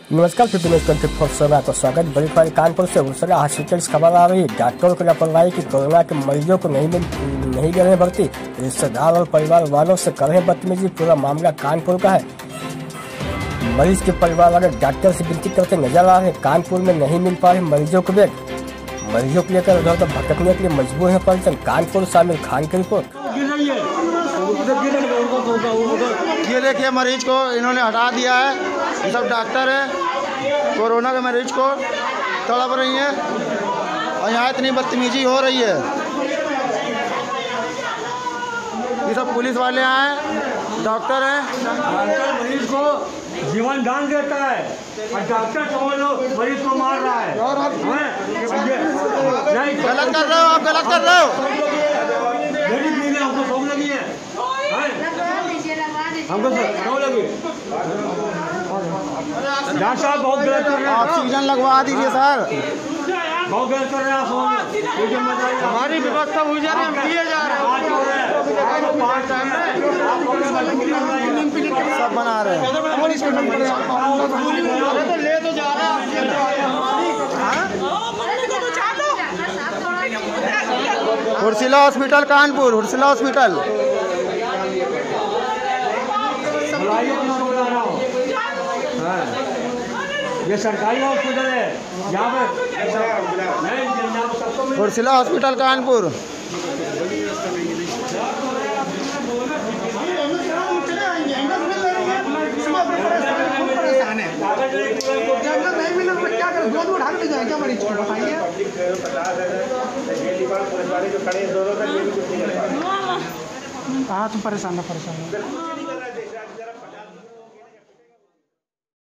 नमस्कार, 24 में आपका स्वागत। बड़ी खबर कानपुर से हुर्सला हॉस्पिटल से खबर आ रही है। डॉक्टरों की लापरवाही की कोरोना के मरीजों को नहीं दे रहे भर्ती, रिश्तेदार और परिवार वालों से कर रहे बदतमीजी। पूरा मामला कानपुर का है। मरीज के परिवार वाले डॉक्टर से विनती करते नजर आ रहे। कानपुर में नहीं मिल पा रहे मरीजों को बेड। मरीजों को लेकर उधर उधर भटकने के लिए मजबूर है परिजन। कानपुर से आमिर खान की रिपोर्ट। ये देखिए, मरीज को इन्होंने हटा दिया है। ये सब डॉक्टर है, कोरोना के मरीज को तड़प रही है और यहाँ इतनी बदतमीजी हो रही है। ये सब पुलिस वाले हैं, डॉक्टर हैं। डॉक्टर मरीज को जीवन दान देता है और डॉक्टर समझ लो मरीज को मार रहा है। नहीं, गलत कर रहे हो आप, गलत कर रहे हो। हमको सौ लगी है, हमको सौ लगी। डॉक्टर साहब बहुत गलत कर रहे हैं। ऑक्सीजन लगवा दीजिए सर। बहुत गलत कर रहे हैं। हमारी व्यवस्था हुई जा रही है, हम दिए जा रहे हैं, सब बना रहे हैं। ले तो जा रहे हैं। हुर्सिला हॉस्पिटल कानपुर, हुर्सिला हॉस्पिटल। ये सरकारी हॉस्पिटल है, यहाँ पे हुर्सिला हॉस्पिटल कानपुर। हाँ, तुम परेशान ना।